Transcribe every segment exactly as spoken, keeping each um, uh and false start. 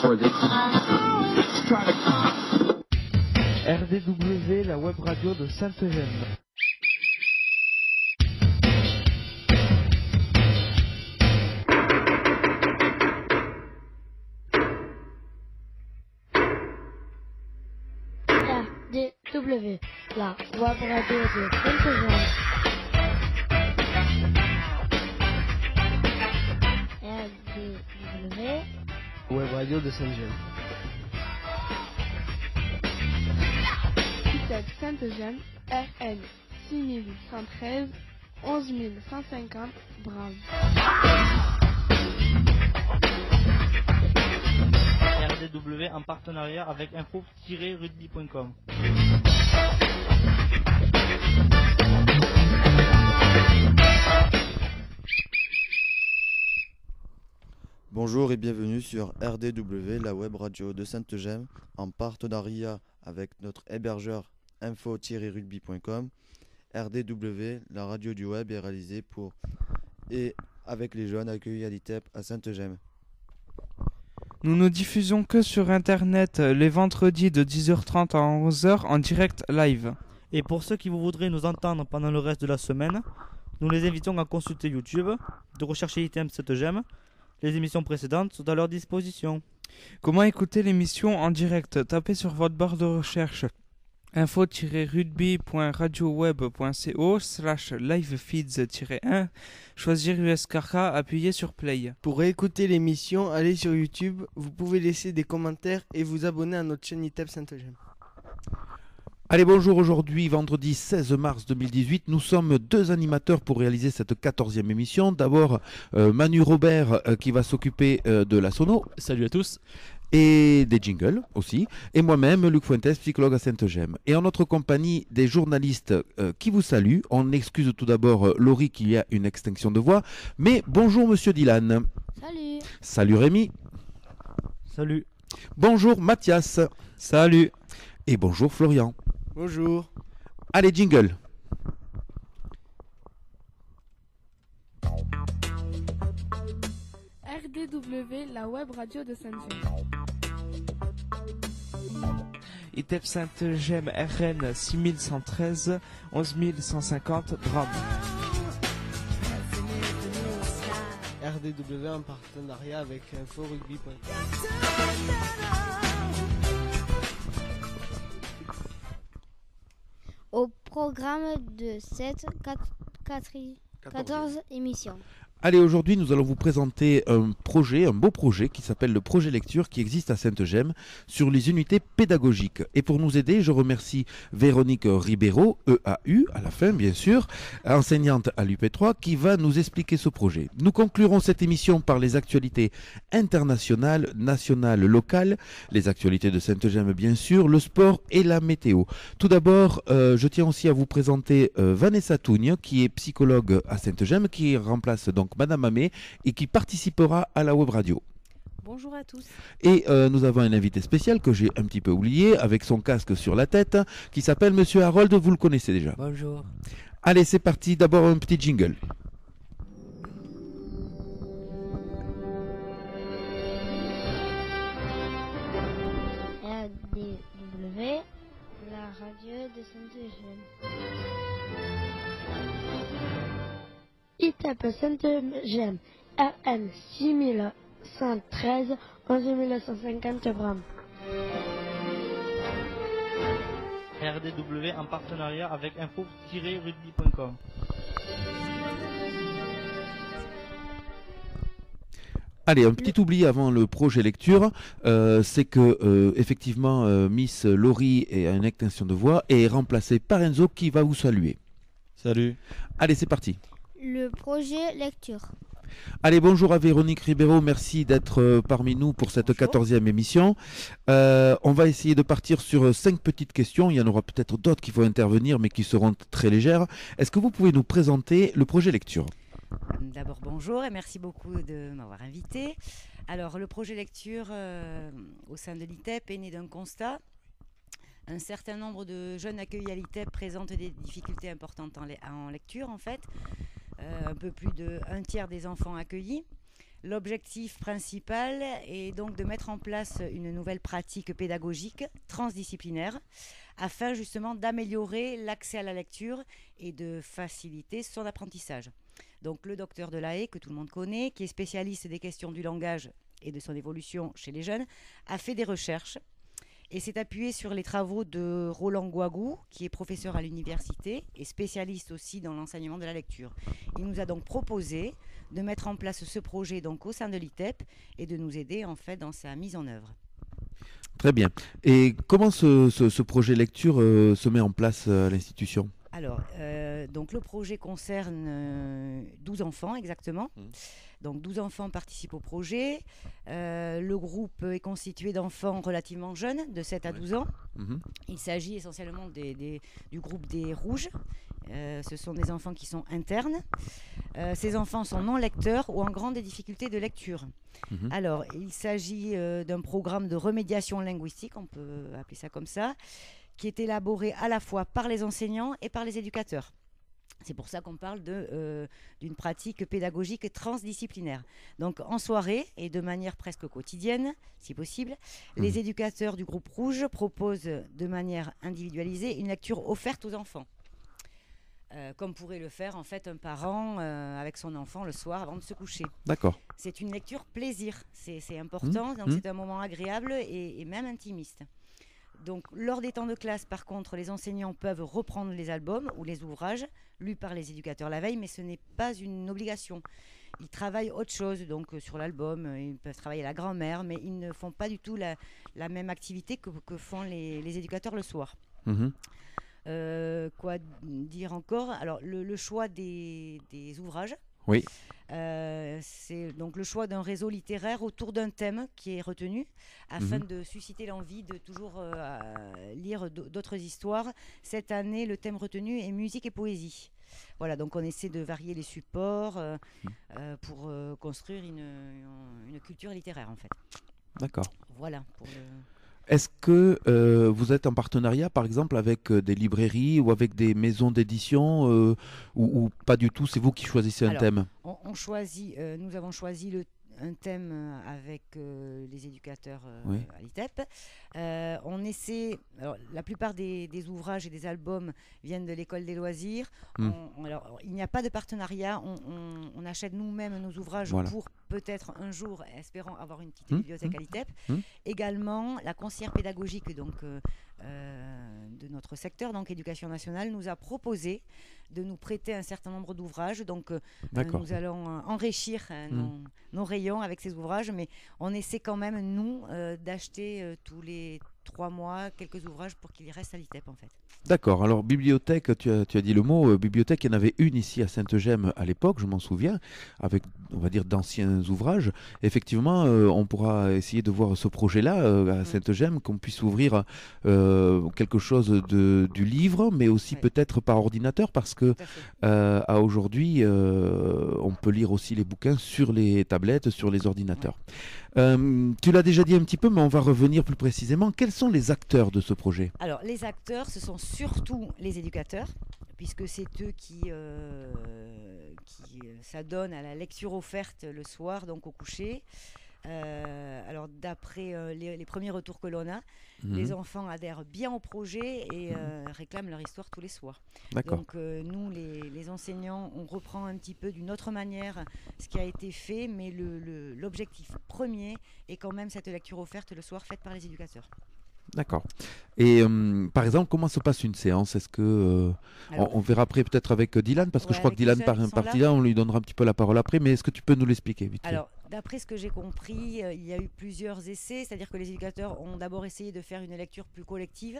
R D W, la web radio de Sainte-Gemme. R D W, la web radio de Sainte-Gemme. R D W, Web radio de Sainte-Gemme. Sainte-Gemme, R N six mille cent treize, onze mille cent cinquante, Bram. R D W en partenariat avec info tiret rugby point com. Bonjour et bienvenue sur R D W, la web radio de Sainte-Gemme, en partenariat avec notre hébergeur info tiret rugby point com. R D W, la radio du web, est réalisée pour et avec les jeunes accueillis à l'I T E P à Sainte-Gemme. Nous ne diffusons que sur internet les vendredis de dix heures trente à onze heures en direct live. Et pour ceux qui voudraient nous entendre pendant le reste de la semaine, nous les invitons à consulter YouTube, de rechercher I T M Sainte-Gemme. Les émissions précédentes sont à leur disposition. Comment écouter l'émission en direct? Tapez sur votre barre de recherche info tiret rugby point radioweb point co slash livefeeds un, choisir U S K K, appuyez sur play. Pour réécouter l'émission, allez sur YouTube, vous pouvez laisser des commentaires et vous abonner à notre chaîne I T E P Sainte-Gemme. Allez, bonjour, aujourd'hui, vendredi seize mars deux mille dix-huit, nous sommes deux animateurs pour réaliser cette quatorzième émission. D'abord, euh, Manu Robert euh, qui va s'occuper euh, de la sono. Salut à tous. Et des jingles aussi. Et moi-même, Luc Fuentes, psychologue à Sainte-Gemme. Et en notre compagnie, des journalistes euh, qui vous saluent. On excuse tout d'abord euh, Laurie qu'il y a une extinction de voix. Mais bonjour Monsieur Dylan. Salut. Salut Rémi. Salut. Bonjour Mathias. Salut. Et bonjour Florian. Bonjour. Allez, jingle. R D W, la web radio de Sainte-Gemme. I T E P Sainte-Gemme, R N six mille cent treize, onze mille cent cinquante, Drame. R D W en partenariat avec info rugby point com. Au programme de cette quatorze émissions. Allez, aujourd'hui, nous allons vous présenter un projet, un beau projet qui s'appelle le projet lecture qui existe à Sainte-Gemme sur les unités pédagogiques. Et pour nous aider, je remercie Véronique Ribeiro, E A U, à la fin bien sûr, enseignante à l'U P trois, qui va nous expliquer ce projet. Nous conclurons cette émission par les actualités internationales, nationales, locales, les actualités de Sainte-Gemme bien sûr, le sport et la météo. Tout d'abord, euh, je tiens aussi à vous présenter euh, Vanessa Tougne, qui est psychologue à Sainte-Gemme, qui remplace donc Madame Amé et qui participera à la web radio. Bonjour à tous. Et euh, nous avons un invité spécial que j'ai un petit peu oublié, avec son casque sur la tête, qui s'appelle Monsieur Harold, vous le connaissez déjà. Bonjour. Allez, c'est parti, d'abord un petit jingle. R D W, la radio de Sainte-Gemme. I T E P Sainte-Gemme, R N six mille cent treize, onze mille cent cinquante, Bram. R D W en partenariat avec info tiret rugby point com. Allez, un petit oubli avant le projet lecture, euh, c'est que euh, effectivement euh, Miss Laurie a une extinction de voix et est remplacée par Enzo qui va vous saluer. Salut. Allez, c'est parti. Le projet lecture. Allez, bonjour à Véronique Ribeiro, merci d'être euh, parmi nous pour cette quatorzième émission. Euh, on va essayer de partir sur euh, cinq petites questions, il y en aura peut-être d'autres qui vont intervenir mais qui seront très légères. Est-ce que vous pouvez nous présenter le projet lecture ? D'abord bonjour et merci beaucoup de m'avoir invité. Alors le projet lecture euh, au sein de l'I T E P est né d'un constat. Un certain nombre de jeunes accueillis à l'I T E P présentent des difficultés importantes en, le- en lecture en fait. Euh, un peu plus d'un tiers des enfants accueillis L'objectif principal est donc de mettre en place une nouvelle pratique pédagogique transdisciplinaire afin justement d'améliorer l'accès à la lecture et de faciliter son apprentissage. Donc le docteur Delahaye, que tout le monde connaît, qui est spécialiste des questions du langage et de son évolution chez les jeunes, a fait des recherches et s'est appuyé sur les travaux de Roland Guagou, qui est professeur à l'université et spécialiste aussi dans l'enseignement de la lecture. Il nous a donc proposé de mettre en place ce projet donc au sein de l'I T E P et de nous aider en fait dans sa mise en œuvre. Très bien. Et comment ce, ce, ce projet lecture euh, se met en place à l'institution ? Alors, euh, donc le projet concerne euh, douze enfants exactement. Mmh. Donc douze enfants participent au projet. Euh, le groupe est constitué d'enfants relativement jeunes, de sept à douze ans. Mmh. Il s'agit essentiellement des, des, du groupe des rouges. Euh, ce sont des enfants qui sont internes. Euh, ces enfants sont non lecteurs ou en grande difficulté de lecture. Mmh. Alors, il s'agit euh, d'un programme de remédiation linguistique, on peut appeler ça comme ça, qui est élaboré à la fois par les enseignants et par les éducateurs. C'est pour ça qu'on parle de, euh, d'une pratique pédagogique transdisciplinaire. Donc en soirée et de manière presque quotidienne, si possible, mmh. les éducateurs du groupe rouge proposent de manière individualisée une lecture offerte aux enfants. Euh, comme pourrait le faire en fait un parent euh, avec son enfant le soir avant de se coucher. D'accord. C'est une lecture plaisir, c'est, c'est important, mmh. donc mmh. c'est un moment agréable et, et même intimiste. Donc, lors des temps de classe, par contre, les enseignants peuvent reprendre les albums ou les ouvrages lus par les éducateurs la veille, mais ce n'est pas une obligation. Ils travaillent autre chose, donc euh, sur l'album, euh, ils peuvent travailler la grammaire, mais ils ne font pas du tout la, la même activité que, que font les, les éducateurs le soir. Mmh. Euh, quoi dire encore ? Alors, le, le choix des, des ouvrages. Oui. Euh, c'est donc le choix d'un réseau littéraire autour d'un thème qui est retenu afin mmh. de susciter l'envie de toujours euh, lire d'autres histoires. Cette année, le thème retenu est musique et poésie. Voilà, donc on essaie de varier les supports euh, mmh. euh, pour euh, construire une, une culture littéraire en fait. D'accord. Voilà pour le... Est-ce que euh, vous êtes en partenariat, par exemple, avec euh, des librairies ou avec des maisons d'édition euh, ou, ou pas du tout ? C'est vous qui choisissez un Alors, thème ? on, on choisit, euh, nous avons choisi le, un thème avec euh, les éducateurs euh, oui. à l'I T E P. Euh, on essaie, alors, la plupart des, des ouvrages et des albums viennent de l'école des loisirs. Mmh. On, on, alors, il n'y a pas de partenariat. On, on, on achète nous-mêmes nos ouvrages voilà. pour peut-être un jour, espérons avoir une petite mmh. bibliothèque à l'I T E P. Mmh. Également, la conseillère pédagogique donc, euh, euh, de notre secteur, donc Éducation nationale, nous a proposé de nous prêter un certain nombre d'ouvrages. Donc, euh, nous allons euh, enrichir euh, mmh. nos, nos rayons avec ces ouvrages, mais on essaie quand même, nous, euh, d'acheter euh, tous les trois mois quelques ouvrages pour qu'ils restent à l'I T E P, en fait. D'accord. Alors, bibliothèque, tu as, tu as dit le mot. Euh, bibliothèque, il y en avait une ici à Sainte-Gemme à l'époque, je m'en souviens, avec, on va dire, d'anciens ouvrages. Effectivement, euh, on pourra essayer de voir ce projet-là euh, à mmh. Sainte-Gemme, qu'on puisse ouvrir euh, quelque chose de, du livre, mais aussi oui. peut-être par ordinateur, parce que euh, à aujourd'hui, euh, on peut lire aussi les bouquins sur les tablettes, sur les ordinateurs. Oui. Euh, tu l'as déjà dit un petit peu, mais on va revenir plus précisément. Quels sont les acteurs de ce projet ? Alors, les acteurs, ce sont surtout les éducateurs, puisque c'est eux qui, euh, qui s'adonnent à la lecture offerte le soir, donc au coucher. Euh, alors, d'après euh, les, les premiers retours que l'on a, mmh. les enfants adhèrent bien au projet et euh, réclament leur histoire tous les soirs. D'accord. Donc, euh, nous, les, les enseignants, on reprend un petit peu d'une autre manière ce qui a été fait, mais le, le, l'objectif premier est quand même cette lecture offerte le soir faite par les éducateurs. D'accord. Et euh, par exemple, comment se passe une séance ? Est-ce que euh, Alors, on, on verra après peut-être avec Dylan, parce que ouais, je crois que Dylan par partie là, on lui donnera un petit peu la parole après. Mais est-ce que tu peux nous l'expliquer vite fait ? Alors, d'après ce que j'ai compris, euh, il y a eu plusieurs essais, c'est-à-dire que les éducateurs ont d'abord essayé de faire une lecture plus collective,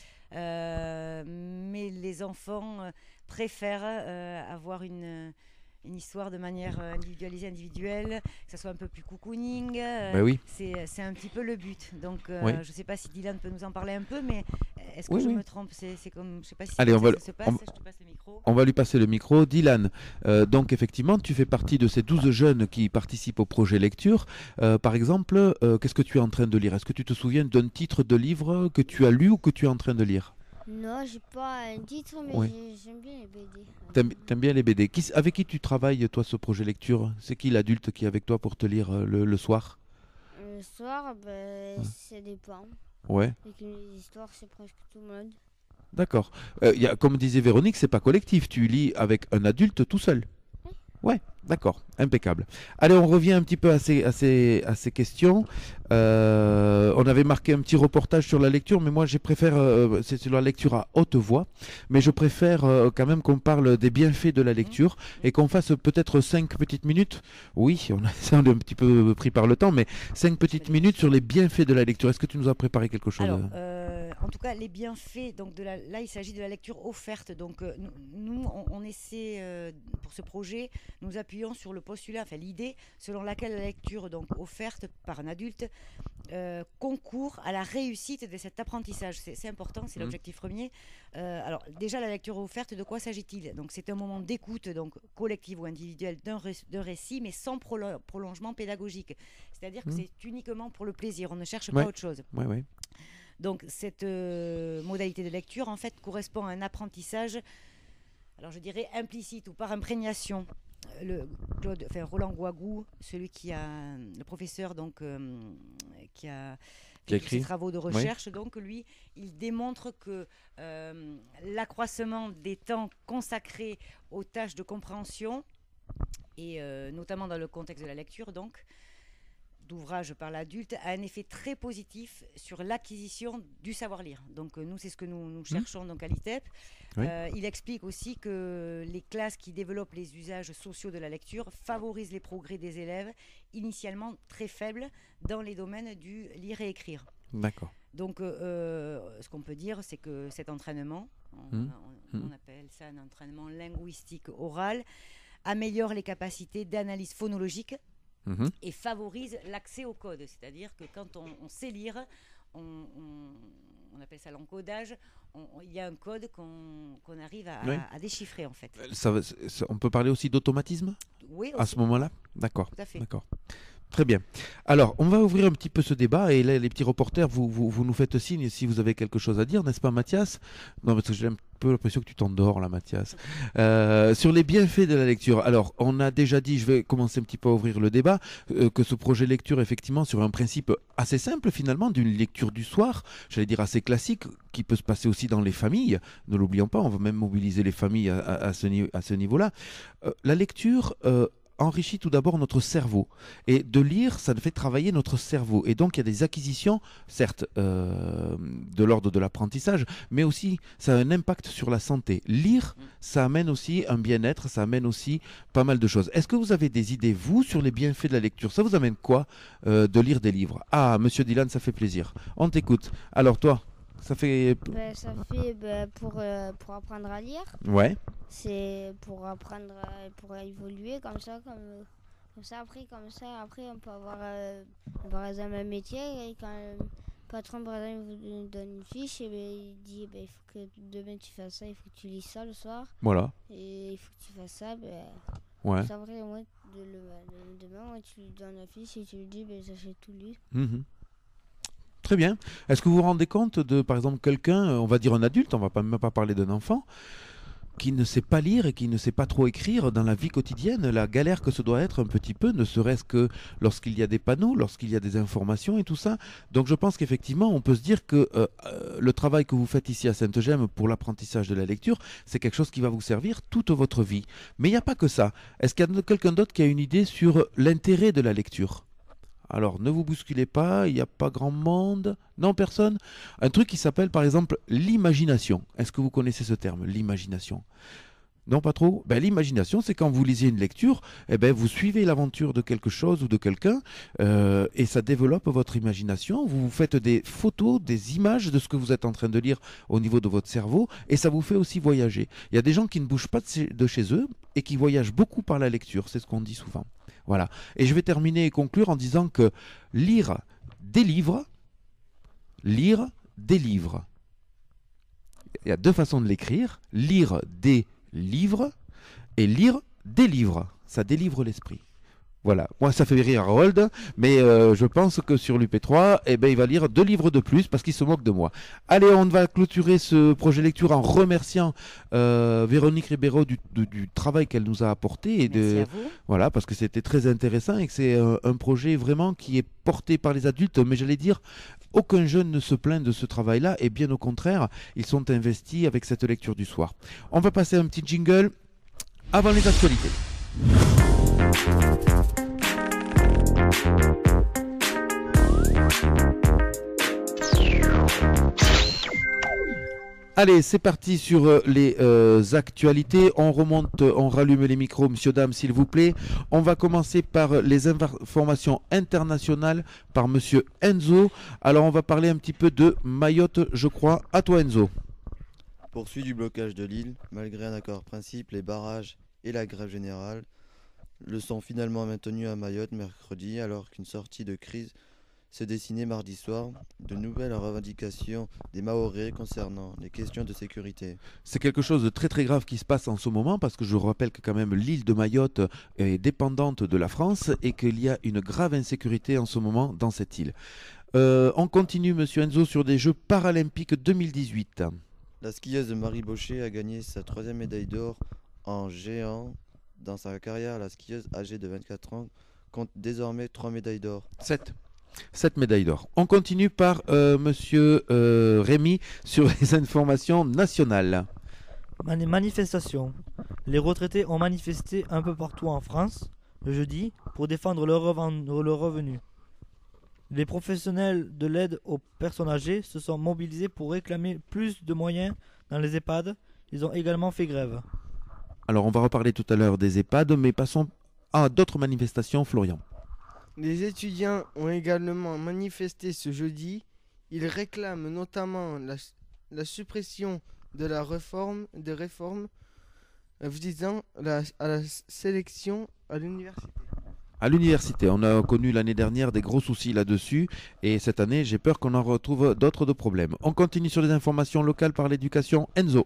euh, mais les enfants euh, préfèrent euh, avoir une une histoire de manière individualisée, individuelle, que ça soit un peu plus cocooning. Euh, bah oui. c'est, c'est un petit peu le but. Donc, euh, oui. je ne sais pas si Dylan peut nous en parler un peu, mais est-ce que oui, je oui. me trompe ? C'est, c'est comme, je sais pas si Allez, on va, ça se passe. On, je te passe le micro. On va lui passer le micro. Dylan, euh, donc effectivement, tu fais partie de ces douze jeunes qui participent au projet lecture. Euh, par exemple, euh, qu'est-ce que tu es en train de lire ? Est-ce que tu te souviens d'un titre de livre que tu as lu ou que tu es en train de lire ? Non, j'ai pas un titre, mais Oui. j'ai- j'aime bien les B D. T'aimes, t'aimes bien les B D. Qui s- avec qui tu travailles, toi, ce projet lecture? C'est qui l'adulte qui est avec toi pour te lire euh, le, le soir? Le soir, ben, Ouais. ça dépend. Ouais, Avec les histoires, c'est presque tout le monde. d'accord. Euh, y a, comme disait Véronique, c'est pas collectif. Tu lis avec un adulte tout seul. Ouais, d'accord, impeccable. Allez, on revient un petit peu à ces, à ces, à ces questions. Euh, on avait marqué un petit reportage sur la lecture, mais moi, je préfère, euh, c'est sur la lecture à haute voix, mais je préfère euh, quand même qu'on parle des bienfaits de la lecture et qu'on fasse peut-être cinq petites minutes. Oui, on, a, ça, on est un petit peu pris par le temps, mais cinq petites minutes sur les bienfaits de la lecture. Est-ce que tu nous as préparé quelque chose? Alors, euh, en tout cas, les bienfaits, donc de la, là, il s'agit de la lecture offerte. Donc, euh, nous, nous, on, on essaie, euh, pour ce projet, nous appuyons sur le postulat, enfin l'idée selon laquelle la lecture donc offerte par un adulte euh, concourt à la réussite de cet apprentissage. C'est, c'est important, c'est Mmh. l'objectif premier. Euh, alors, déjà, la lecture offerte, de quoi s'agit-il? Donc, c'est un moment d'écoute, donc collective ou individuelle, d'un, ré- d'un récit, mais sans prolo- prolongement pédagogique. C'est-à-dire que Mmh. c'est uniquement pour le plaisir. On ne cherche Ouais. pas autre chose. Ouais, ouais. Donc cette euh, modalité de lecture en fait correspond à un apprentissage, alors je dirais implicite ou par imprégnation. Le Claude, enfin Roland Guagou, celui qui a le professeur donc euh, qui a Qui a fait tous ses écrit. travaux de recherche, donc lui, il démontre que euh, l'accroissement des temps consacrés aux tâches de compréhension et euh, notamment dans le contexte de la lecture donc d'ouvrage par l'adulte a un effet très positif sur l'acquisition du savoir-lire. Donc euh, nous, c'est ce que nous, nous cherchons donc à l'I T E P. Oui. Euh, il explique aussi que les classes qui développent les usages sociaux de la lecture favorisent les progrès des élèves initialement très faibles dans les domaines du lire et écrire. D'accord. Donc euh, euh, ce qu'on peut dire, c'est que cet entraînement, on, Mmh. on- Mmh. on appelle ça un entraînement linguistique oral, améliore les capacités d'analyse phonologique Mhm. et favorise l'accès au code. C'est-à-dire que quand on, on sait lire, on, on- on appelle ça l'encodage, on- on- il y a un code qu'on qu'on arrive à, Oui. à déchiffrer en fait. Ça va- ça- on peut parler aussi d'automatisme Oui, à aussi. ce moment-là? D'accord. Tout à fait. D'accord. Très bien. Alors, on va ouvrir un petit peu ce débat et là, les petits reporters, vous, vous, vous nous faites signe si vous avez quelque chose à dire, n'est-ce pas, Mathias? Non, parce que j'ai un peu l'impression que tu t'endors là, Mathias. Euh, sur les bienfaits de la lecture. Alors, on a déjà dit, je vais commencer un petit peu à ouvrir le débat, euh, que ce projet lecture, effectivement, sur un principe assez simple finalement, d'une lecture du soir, j'allais dire assez classique, qui peut se passer aussi dans les familles. Ne l'oublions pas, on va même mobiliser les familles à, à- à ce, ni- à ce niveau-là. Euh, la lecture euh, enrichit tout d'abord notre cerveau. Et de lire, ça fait travailler notre cerveau. Et donc, il y a des acquisitions, certes, euh, de l'ordre de l'apprentissage, mais aussi, ça a un impact sur la santé. Lire, ça amène aussi un bien-être, ça amène aussi pas mal de choses. Est-ce que vous avez des idées, vous, sur les bienfaits de la lecture? Ça vous amène quoi euh, de lire des livres? Ah, monsieur Dylan, ça fait plaisir. On t'écoute. Alors, toi, ça fait... Ben, ça fait ben, pour, euh, pour apprendre à lire. Ouais, C'est pour apprendre, à- pour évoluer comme ça, comme, comme ça. Après, comme ça, après, on peut avoir euh, par exemple un métier et quand le patron, par exemple, vous donne une fiche, et ben, il dit ben, il faut que demain tu fasses ça, il faut que tu lises ça le soir voilà. et il faut que tu fasses ça. Ben, Ouais. ça, après, moi, de, le, le- demain, moi, tu lui donnes la fiche et tu lui dis ben, ça j'ai tout lu. Mhm. Très bien. Est-ce que vous vous rendez compte de, par exemple, quelqu'un, euh, on va dire un adulte, on va pas, même pas parler d'un enfant, qui ne sait pas lire et qui ne sait pas trop écrire dans la vie quotidienne, la galère que ce doit être un petit peu, ne serait-ce que lorsqu'il y a des panneaux, lorsqu'il y a des informations et tout ça. Donc je pense qu'effectivement, on peut se dire que euh, euh, le travail que vous faites ici à Sainte-Gemme pour l'apprentissage de la lecture, c'est quelque chose qui va vous servir toute votre vie. Mais il n'y a pas que ça. Est-ce qu'il y a quelqu'un d'autre qui a une idée sur l'intérêt de la lecture ? Alors, ne vous bousculez pas, il n'y a pas grand monde. Non, personne. Un truc qui s'appelle, par exemple, l'imagination. Est-ce que vous connaissez ce terme, l'imagination? Non, pas trop. Ben, l'imagination, c'est quand vous lisez une lecture, eh ben, vous suivez l'aventure de quelque chose ou de quelqu'un, euh, et ça développe votre imagination. Vous vous faites des photos, des images de ce que vous êtes en train de lire au niveau de votre cerveau, et ça vous fait aussi voyager. Il y a des gens qui ne bougent pas de chez, de chez eux et qui voyagent beaucoup par la lecture. C'est ce qu'on dit souvent. Voilà. Et je vais terminer et conclure en disant que lire des livres, lire des livres. Il y a deux façons de l'écrire. Lire des livres et lire des livres. Ça délivre l'esprit. Voilà, moi ça fait rire Harold, mais euh, je pense que sur l'U P trois, eh ben, il va lire deux livres de plus parce qu'il se moque de moi. Allez, on va clôturer ce projet lecture en remerciant euh, Véronique Ribeiro du, du, du travail qu'elle nous a apporté. Et Merci de, à vous. voilà, parce que c'était très intéressant et que c'est un, un projet vraiment qui est porté par les adultes, mais j'allais dire, aucun jeune ne se plaint de ce travail-là et bien au contraire, ils sont investis avec cette lecture du soir. On va passer à un petit jingle avant les actualités. Allez, c'est parti sur euh, les euh, actualités. On remonte, on rallume les micros, monsieur, dame, s'il vous plaît. On va commencer par les informations internationales par monsieur Enzo. Alors, on va parler un petit peu de Mayotte, je crois. À toi, Enzo. Poursuite du blocage de l'île, malgré un accord principe, les barrages et la grève générale le sont finalement maintenus à Mayotte mercredi, alors qu'une sortie de crise se dessinait mardi soir. De nouvelles revendications des Mahorais concernant les questions de sécurité. C'est quelque chose de très très grave qui se passe en ce moment parce que je rappelle que quand même l'île de Mayotte est dépendante de la France et qu'il y a une grave insécurité en ce moment dans cette île. Euh, on continue, monsieur Enzo, sur des Jeux paralympiques deux mille dix-huit. La skieuse Marie Bochet a gagné sa troisième médaille d'or en géant. Dans sa carrière, la skieuse âgée de vingt-quatre ans compte désormais trois médailles d'or. sept. sept médailles d'or. On continue par euh, monsieur euh, Rémi sur les informations nationales. Mani- manifestation. Les retraités ont manifesté un peu partout en France le jeudi pour défendre leur, reven- leur revenu. Les professionnels de l'aide aux personnes âgées se sont mobilisés pour réclamer plus de moyens dans les EHPAD. Ils ont également fait grève. Alors on va reparler tout à l'heure des EHPAD, mais passons à d'autres manifestations, Florian. Les étudiants ont également manifesté ce jeudi. Ils réclament notamment la, la suppression de la réforme, des réformes euh, visant la, à la sélection à l'université. À l'université, on a connu l'année dernière des gros soucis là-dessus et cette année, j'ai peur qu'on en retrouve d'autres de problèmes. On continue sur les informations locales par l'éducation. Enzo.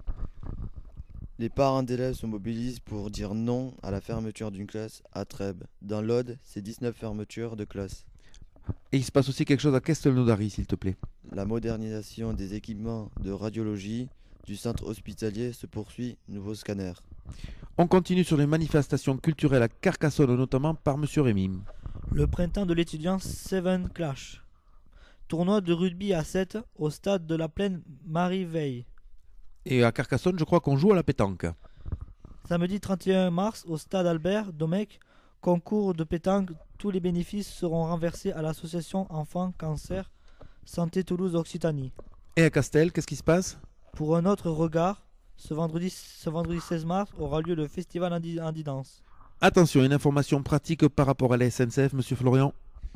Les parents d'élèves se mobilisent pour dire non à la fermeture d'une classe à Trèbes. Dans l'Aude, c'est dix-neuf fermetures de classes. Et il se passe aussi quelque chose à Castelnaudary, s'il te plaît. La modernisation des équipements de radiologie du centre hospitalier se poursuit. Nouveau scanner. On continue sur les manifestations culturelles à Carcassonne, notamment par monsieur Rémy. Le printemps de l'étudiant Seven Clash. Tournoi de rugby à sept au stade de la plaine Marie-Veille. Et à Carcassonne, je crois qu'on joue à la pétanque. Samedi trente et un mars au stade Albert Domecq, concours de pétanque. Tous les bénéfices seront renversés à l'association Enfants Cancer Santé Toulouse Occitanie. Et à Castel, qu'est-ce qui se passe? Pour un autre regard, ce vendredi, ce vendredi seize mars aura lieu le festival Andi- Andidance. Attention, une information pratique par rapport à la S N C F, monsieur Florian.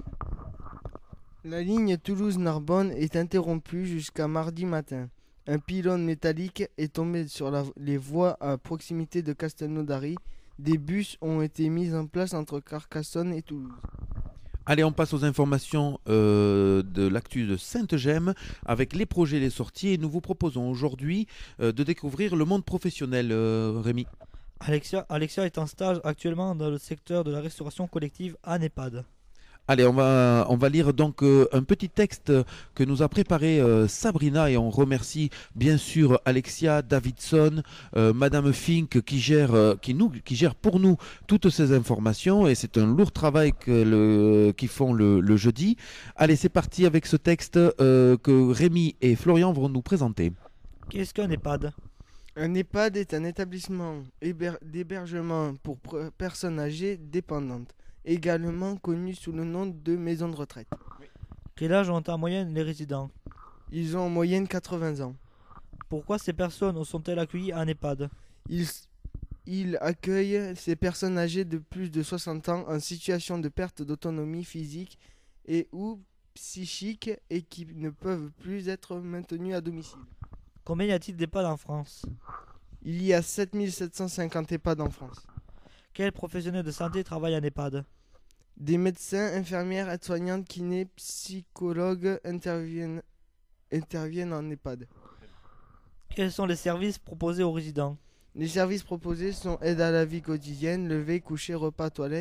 La ligne Toulouse-Narbonne est interrompue jusqu'à mardi matin. Un pylône métallique est tombé sur la- les voies à proximité de Castelnaudary. Des bus ont été mis en place entre Carcassonne et Toulouse. Allez, on passe aux informations euh, de l'actu de Sainte-Gemme avec les projets et les sorties. Et nous vous proposons aujourd'hui euh, de découvrir le monde professionnel, euh, Rémi. Alexia, Alexia est en stage actuellement dans le secteur de la restauration collective à NEHPAD. Allez, on va, on va lire donc euh, un petit texte que nous a préparé euh, Sabrina et on remercie bien sûr Alexia, Davidson, euh, Madame Fink qui gère, euh, qui, nous, qui gère pour nous toutes ces informations et c'est un lourd travail que le, qu'ils font le, le jeudi. Allez, c'est parti avec ce texte euh, que Rémi et Florian vont nous présenter. Qu'est-ce qu'un EHPAD? Un EHPAD est un établissement héber- d'hébergement pour pr- personnes âgées dépendantes, également connu sous le nom de maison de retraite. Quel âge ont en moyenne les résidents? Ils ont en moyenne quatre-vingts ans. Pourquoi ces personnes sont-elles accueillies en EHPAD? Ils, ils accueillent ces personnes âgées de plus de soixante ans en situation de perte d'autonomie physique et ou psychique et qui ne peuvent plus être maintenues à domicile. Combien y a-t-il d'EHPAD en France? Il y a sept mille sept cent cinquante EHPAD en France. Quels professionnels de santé travaillent en EHPAD? Des médecins, infirmières, aides-soignantes, kinés, psychologues interviennent, interviennent en EHPAD. Quels sont les services proposés aux résidents? Les services proposés sont aide à la vie quotidienne, lever, coucher, repas, toilette,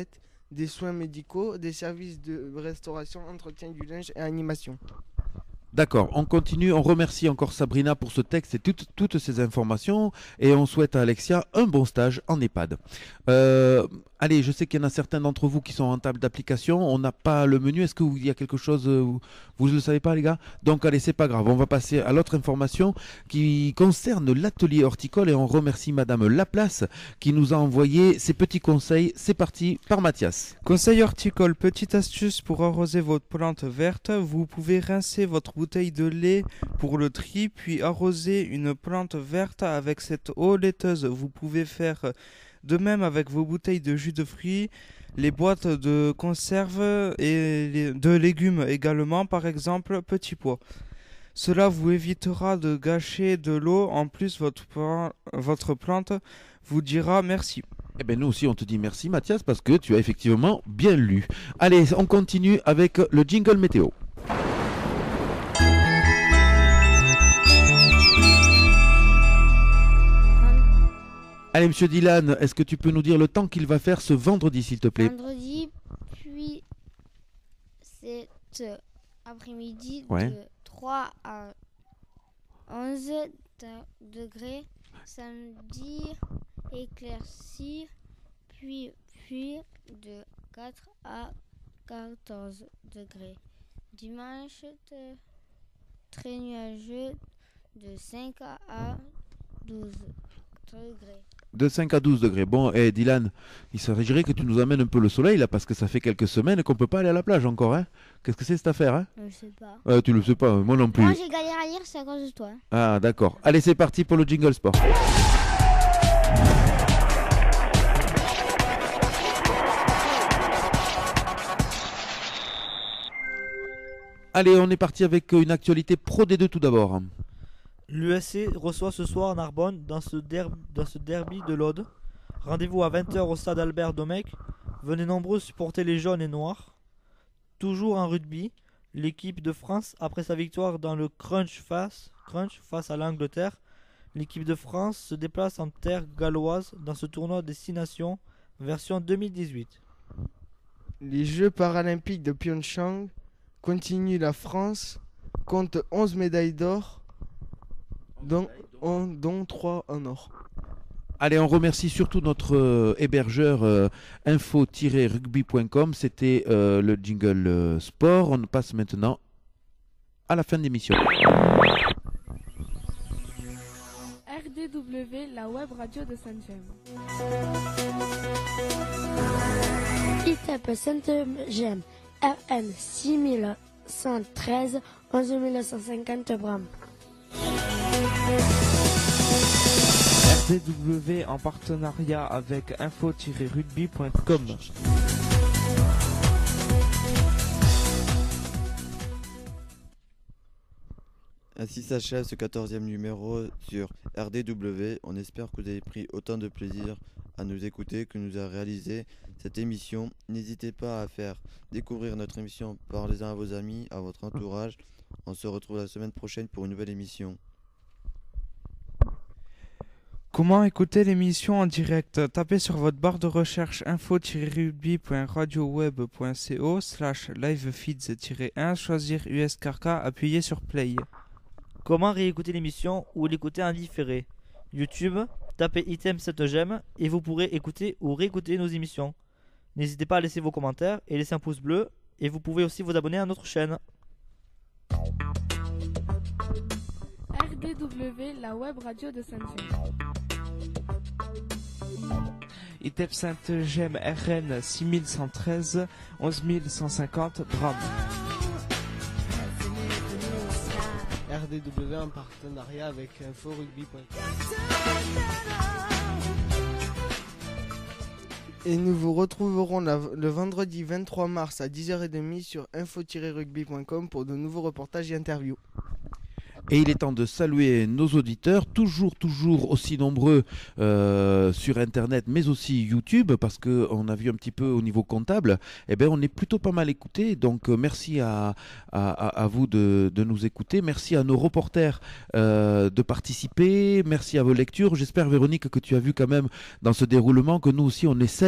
des soins médicaux, des services de restauration, entretien du linge et animation. D'accord, on continue, on remercie encore Sabrina pour ce texte et toutes, toutes ces informations et on souhaite à Alexia un bon stage en EHPAD. Euh, allez, je sais qu'il y en a certains d'entre vous qui sont en table d'application, on n'a pas le menu, est-ce qu'il y a quelque chose, vous ne le savez pas les gars? Donc allez, c'est pas grave, on va passer à l'autre information qui concerne l'atelier horticole et on remercie Madame Laplace qui nous a envoyé ses petits conseils. C'est parti par Mathias. Conseil horticole, petite astuce pour arroser votre plante verte. Vous pouvez rincer votre bouteille de lait pour le tri, puis arroser une plante verte avec cette eau laiteuse. Vous pouvez faire de même avec vos bouteilles de jus de fruits, les boîtes de conserve et les- de légumes également, par exemple petits pois. Cela vous évitera de gâcher de l'eau. En plus, votre, plan- votre plante vous dira merci. Eh bien nous aussi on te dit merci Mathias parce que tu as effectivement bien lu. Allez, on continue avec le jingle météo. Allez, monsieur Dylan, est-ce que tu peux nous dire le temps qu'il va faire ce vendredi, s'il te plaît? Vendredi, puis cet euh, après-midi Ouais. de trois à onze de- degrés. Samedi, éclairci, puis, puis de quatre à quatorze degrés. Dimanche, de- très nuageux de cinq à douze degrés. De cinq à douze degrés. Bon, et Dylan, il s'agirait que tu nous amènes un peu le soleil là, parce que ça fait quelques semaines qu'on peut pas aller à la plage encore. Hein. Qu'est-ce que c'est cette affaire hein? Je sais pas. Euh, Tu le sais pas, moi non plus. Moi j'ai galéré à lire, c'est à cause de toi. Ah, d'accord. Allez, c'est parti pour le jingle sport. Allez, on est parti avec une actualité Pro D deux tout d'abord. L'U S C reçoit ce soir Narbonne dans ce, derb- dans ce derby de l'Aude. Rendez-vous à vingt heures au stade Albert Domecq. Venez nombreux supporter les jaunes et noirs. Toujours en rugby, l'équipe de France, après sa victoire dans le crunch face, crunch face à l'Angleterre, l'équipe de France se déplace en terre galloise dans ce tournoi des six nations, version deux mille dix-huit. Les Jeux paralympiques de Pyeongchang continuent. La France compte onze médailles d'or, dont, en- dont trois en or. Allez, on remercie surtout notre euh, hébergeur euh, info tiret rugby point com. C'était euh, le jingle euh, sport. On passe maintenant à la fin de l'émission. R D W, la web radio de Saint-Gem. I T E P Saint-Gem, R N six mille cent treize, onze mille cent cinquante Bram. R D W en partenariat avec info tiret rugby point com. Ainsi s'achève ce quatorzième numéro sur R D W. On espère que vous avez pris autant de plaisir à nous écouter que nous a réalisé cette émission. N'hésitez pas à faire découvrir notre émission, parlez-en à vos amis, à votre entourage. On se retrouve la semaine prochaine pour une nouvelle émission. Comment écouter l'émission en direct? Tapez sur votre barre de recherche info tiret rugby point radioweb point co slash livefeeds un, choisir U S K K, appuyez sur play. Comment réécouter l'émission ou l'écouter en différé? YouTube, tapez item sept gem et vous pourrez écouter ou réécouter nos émissions. N'hésitez pas à laisser vos commentaires et laisser un pouce bleu, et vous pouvez aussi vous abonner à notre chaîne. R D W, la web radio de Saint-Gem. I T E P Saint-Gem R N six mille cent treize, onze mille cent cinquante Bram. R D W en partenariat avec info rugby point com. Et nous vous retrouverons la- le vendredi vingt-trois mars à dix heures trente sur info tiret rugby point com pour de nouveaux reportages et interviews. Et il est temps de saluer nos auditeurs, toujours, toujours aussi nombreux euh, sur Internet, mais aussi YouTube, parce qu'on a vu un petit peu au niveau comptable, eh ben, on est plutôt pas mal écoutés. Donc euh, merci à, à, à- à vous de, de nous écouter. Merci à nos reporters euh, de participer. Merci à vos lectures. J'espère, Véronique, que tu as vu quand même dans ce déroulement que nous aussi, on essaye,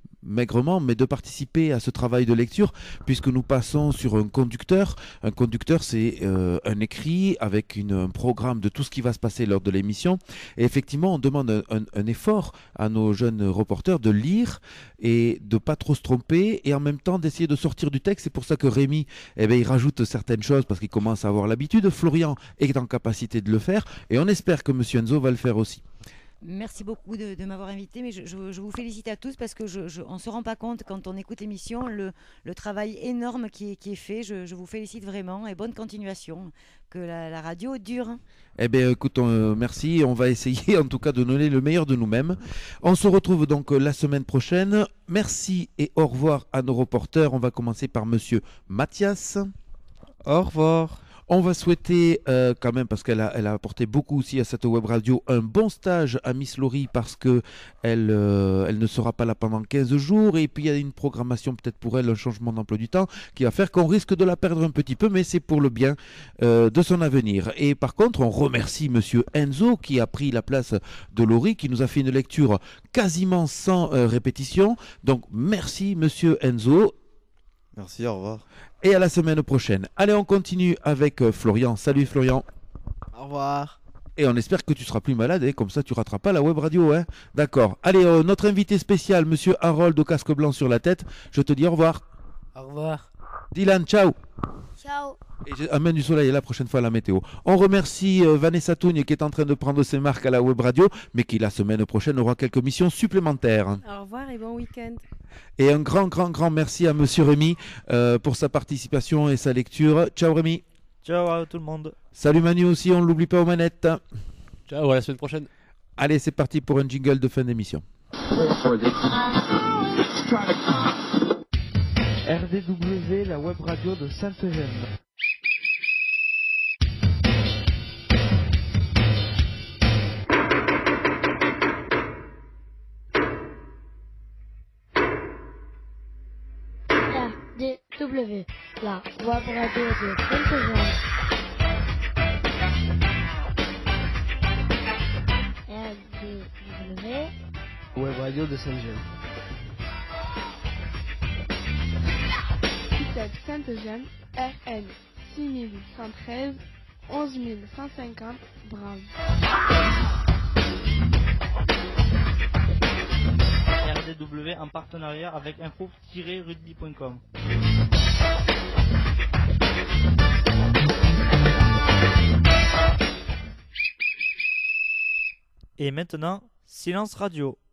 maigrement, mais de participer à ce travail de lecture, puisque nous passons sur un conducteur. Un conducteur, c'est euh, un écrit avec une, un programme de tout ce qui va se passer lors de l'émission. Et effectivement, on demande un, un, un effort à nos jeunes reporters de lire et de pas trop se tromper, et en même temps d'essayer de sortir du texte. C'est pour ça que Rémi, eh bien, il rajoute certaines choses parce qu'il commence à avoir l'habitude. Florian est en capacité de le faire, et on espère que Monsieur Enzo va le faire aussi. Merci beaucoup de, de m'avoir invité, mais je, je, je vous félicite à tous parce que je, je, on ne se rend pas compte quand on écoute l'émission, le, le travail énorme qui est, qui est fait. Je, je vous félicite vraiment et bonne continuation. Que la, la radio dure. Eh bien, écoute, euh, merci. On va essayer en tout cas de donner le meilleur de nous-mêmes. On se retrouve donc euh, la semaine prochaine. Merci et au revoir à nos reporters. On va commencer par Monsieur Mathias. Au revoir. On va souhaiter euh, quand même, parce qu'elle a, elle a apporté beaucoup aussi à cette web radio, un bon stage à Miss Laurie, parce que elle, euh, elle ne sera pas là pendant quinze jours, et puis il y a une programmation peut-être pour elle, un changement d'emploi du temps, qui va faire qu'on risque de la perdre un petit peu, mais c'est pour le bien euh, de son avenir. Et par contre, on remercie Monsieur Enzo, qui a pris la place de Laurie, qui nous a fait une lecture quasiment sans euh, répétition. Donc merci Monsieur Enzo. Merci, au revoir. Et à la semaine prochaine. Allez, on continue avec euh, Florian. Salut Florian. Au revoir. Et on espère que tu seras plus malade, et comme ça tu rateras pas la web radio, hein. D'accord. Allez, euh, notre invité spécial, Monsieur Harold au casque blanc sur la tête. Je te dis au revoir. Au revoir. Dylan, ciao. Ciao. Et je amène du soleil la prochaine fois à la météo. On remercie euh, Vanessa Tougne qui est en train de prendre ses marques à la web radio, mais qui la semaine prochaine aura quelques missions supplémentaires. Au revoir et bon week-end. Et un grand, grand, grand merci à Monsieur Rémi euh, pour sa participation et sa lecture. Ciao Rémi. Ciao à tout le monde. Salut Manu aussi, on ne l'oublie pas aux manettes. Ciao, à la semaine prochaine. Allez, c'est parti pour un jingle de fin d'émission. R D W, la web radio de Sainte-Gemme. R D W, la web radio de Sainte-Gemme. R D W, Web radio de Sainte-Gemme. Tête Sainte-Gemme, R N six mille cent treize, onze mille cent cinquante, Brave. R D W en partenariat avec info tiret rugby point com. Et maintenant, silence radio.